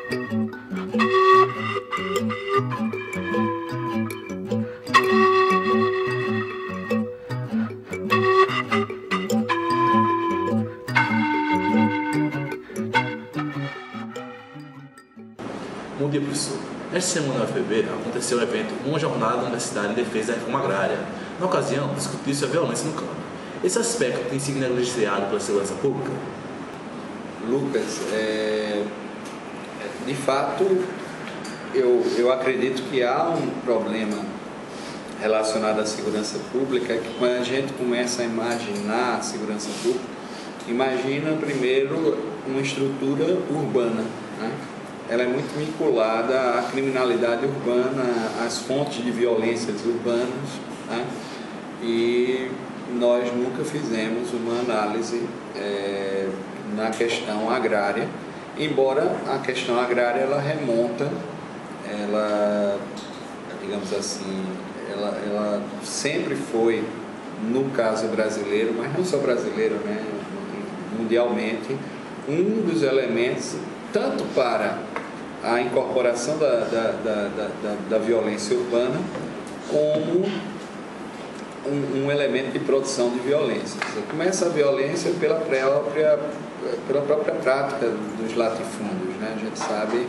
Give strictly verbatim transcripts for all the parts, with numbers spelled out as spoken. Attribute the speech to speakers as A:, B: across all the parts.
A: Bom dia, professor. Nesta semana na U F P B aconteceu o evento Uma Jornada na Universidade em Defesa da Reforma Agrária. Na ocasião, discutiu-se a violência no campo. Esse aspecto tem sido negligenciado pela segurança pública?
B: Lucas, é, de fato, eu, eu acredito que há um problema relacionado à segurança pública, que quando a gente começa a imaginar a segurança pública, imagina primeiro uma estrutura urbana, né? Ela é muito vinculada à criminalidade urbana, às fontes de violências urbanas, né? E nós nunca fizemos uma análise é, na questão agrária, embora a questão agrária ela remonta, ela, digamos assim, ela, ela sempre foi, no caso brasileiro, mas não só brasileiro, né, mundialmente, um dos elementos, tanto para a incorporação da, da, da, da, da violência urbana, como um, um elemento de produção de violência. Você começa a violência pela própria, pela própria prática dos latifúndios, né? A gente sabe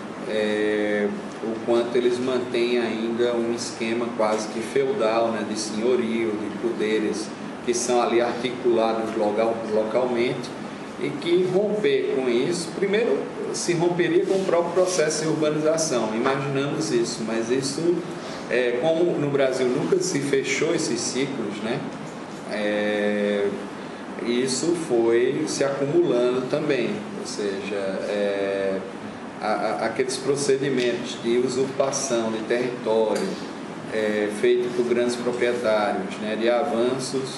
B: é, o quanto eles mantêm ainda um esquema quase que feudal, né? De senhorio, de poderes que são ali articulados local, localmente, e que romper com isso, primeiro se romperia com o próprio processo de urbanização, imaginamos isso, mas isso, é, como no Brasil nunca se fechou esses ciclos, né, é, isso foi se acumulando também, ou seja, é, a, a, aqueles procedimentos de usurpação de território é, feito por grandes proprietários, né, de avanços,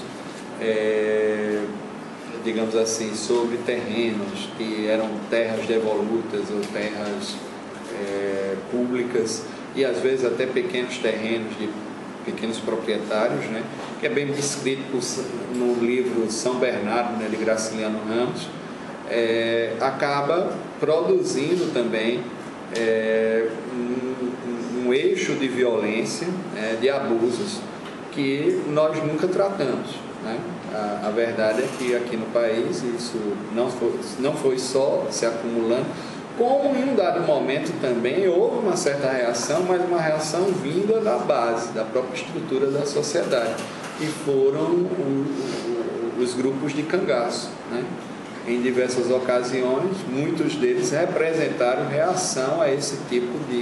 B: é, digamos assim, sobre terrenos que eram terras devolutas ou terras é, públicas, e às vezes até pequenos terrenos de pequenos proprietários, né, que é bem descrito no livro São Bernardo, né, de Graciliano Ramos, é, acaba produzindo também é, um, um eixo de violência, é, de abusos, que nós nunca tratamos, né? A, a verdade é que aqui no país isso não foi, não foi só se acumulando, como em um dado momento também houve uma certa reação, mas uma reação vinda da base, da própria estrutura da sociedade, e foram o, o, os grupos de cangaço, né? Em diversas ocasiões, muitos deles representaram reação a esse tipo de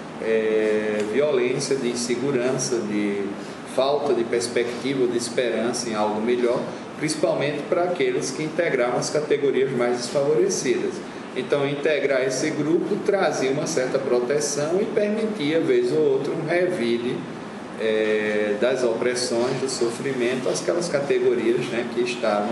B: é, violência, de insegurança, de falta de perspectiva, de esperança em algo melhor, principalmente para aqueles que integravam as categorias mais desfavorecidas. Então, integrar esse grupo trazia uma certa proteção e permitia, vez ou outra, um revide é, das opressões, do sofrimento, àquelas categorias, né, que estavam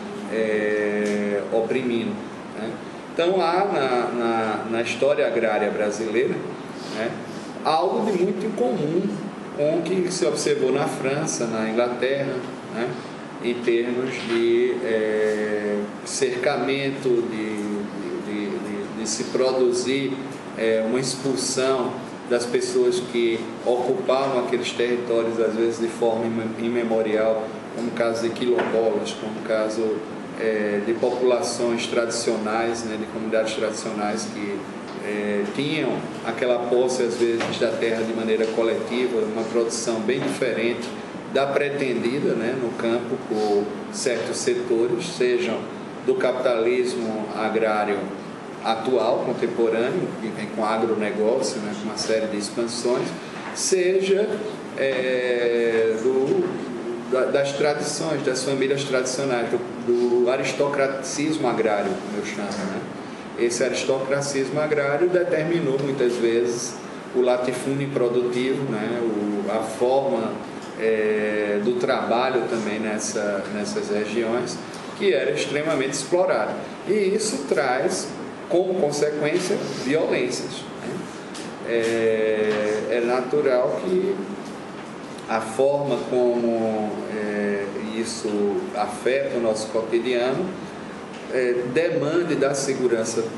B: é, oprimindo, né? Então, há na, na, na história agrária brasileira, né, algo de muito incomum com o que se observou na França, na Inglaterra, né, em termos de é, cercamento, de, de, de, de se produzir é, uma expulsão das pessoas que ocupavam aqueles territórios, às vezes de forma imemorial, como o caso de quilombolas, como o caso é, de populações tradicionais, né, de comunidades tradicionais que É, tinham aquela posse, às vezes, da terra de maneira coletiva, uma produção bem diferente da pretendida, né, no campo por certos setores, sejam do capitalismo agrário atual, contemporâneo, que vem com agronegócio, né, com uma série de expansões, seja é, do, da, das tradições, das famílias tradicionais, do, do aristocratismo agrário, como eu chamo, né? Esse aristocracismo agrário determinou muitas vezes o latifúndio improdutivo, né, o, a forma é, do trabalho também nessa, nessas regiões, que era extremamente explorada. E isso traz, como consequência, violências, né? É, é natural que a forma como é, isso afeta o nosso cotidiano É, demande da segurança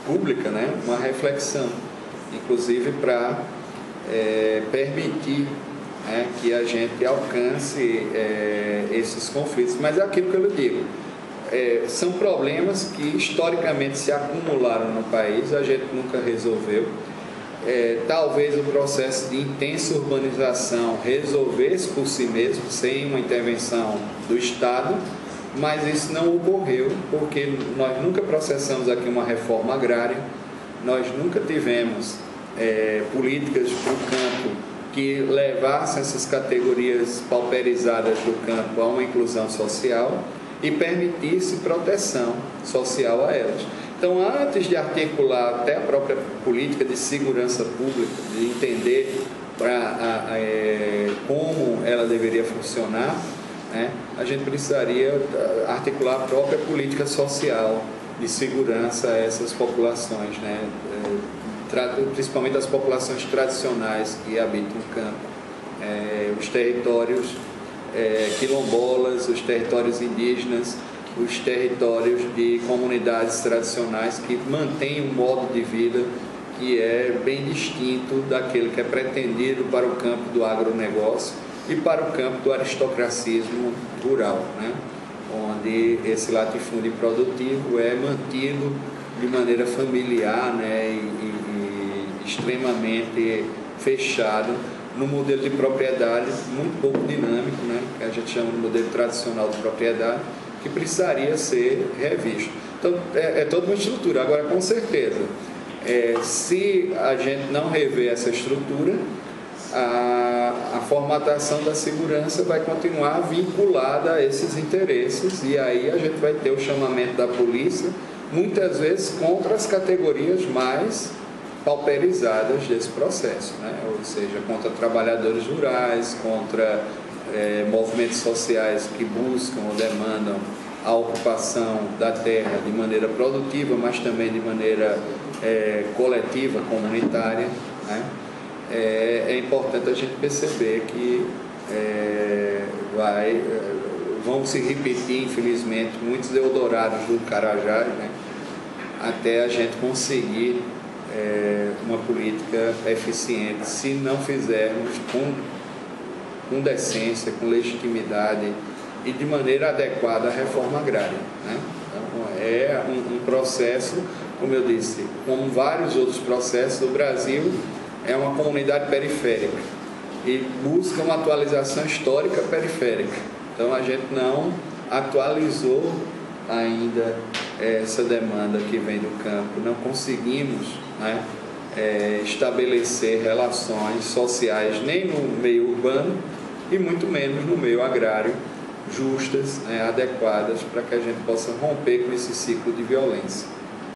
B: pública, né, uma reflexão, inclusive para é, permitir, né, que a gente alcance é, esses conflitos. Mas é aquilo que eu lhe digo, é, são problemas que historicamente se acumularam no país, a gente nunca resolveu. É, talvez o processo de intensa urbanização resolvesse por si mesmo, sem uma intervenção do Estado, mas isso não ocorreu, porque nós nunca processamos aqui uma reforma agrária, nós nunca tivemos é, políticas para o campo que levassem essas categorias pauperizadas do campo a uma inclusão social e permitisse proteção social a elas. Então, antes de articular até a própria política de segurança pública, de entender pra, a, a, é, como ela deveria funcionar, né, a gente precisaria articular a própria política social de segurança a essas populações, né, principalmente as populações tradicionais que habitam o campo, é, os territórios é, quilombolas, os territórios indígenas, os territórios de comunidades tradicionais que mantêm um modo de vida que é bem distinto daquele que é pretendido para o campo do agronegócio e para o campo do aristocracismo rural, né? Onde esse latifúndio produtivo é mantido de maneira familiar, né? e, e, e extremamente fechado no modelo de propriedade muito pouco dinâmico, né? Que a gente chama de modelo tradicional de propriedade, que precisaria ser revisto. Então, é, é toda uma estrutura. Agora, com certeza, é, se a gente não rever essa estrutura, a, a formatação da segurança vai continuar vinculada a esses interesses, e aí a gente vai ter o chamamento da polícia, muitas vezes contra as categorias mais pauperizadas desse processo, né? Ou seja, contra trabalhadores rurais, contra É, movimentos sociais que buscam ou demandam a ocupação da terra de maneira produtiva, mas também de maneira é, coletiva, comunitária, né? É, é importante a gente perceber que é, vai, vão se repetir, infelizmente, muitos Eldorados do Carajás, né? Até a gente conseguir é, uma política eficiente, se não fizermos com com decência, com legitimidade e de maneira adequada a reforma agrária, né? Então, é um, um processo, como eu disse, como vários outros processos, o Brasil é uma comunidade periférica e busca uma atualização histórica periférica. Então, a gente não atualizou ainda essa demanda que vem do campo, não conseguimos, né, é, estabelecer relações sociais nem no meio urbano e muito menos no meio agrário justas, né, adequadas para que a gente possa romper com esse ciclo de violência.